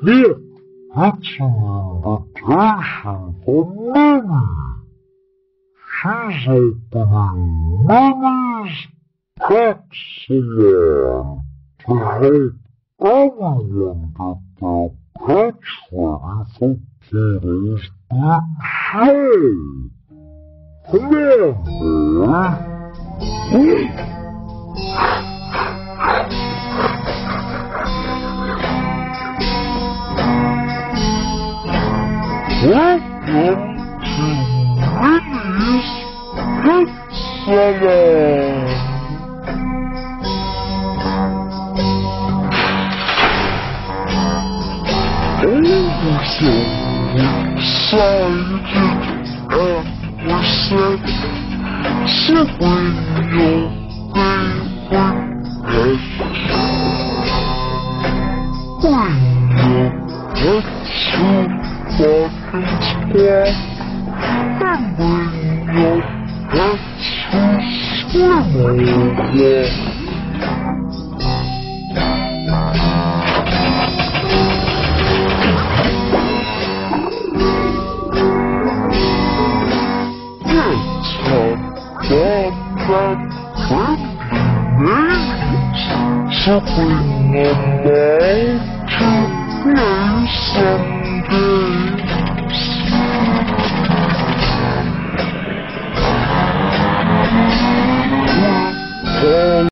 Look, it's an invitation for Minnie. She's opening Minnie's Pet Salon to help everyone get their pets ready for Pluto's big show. Come on, boy. Welcome to Minnie's Pet Salon. Oh, so excited, and we said, so bring your favorite pet. Bring your pet to Barking Squad, and bring your pets to swim over. Let's have fun and friendly names, so bring them all to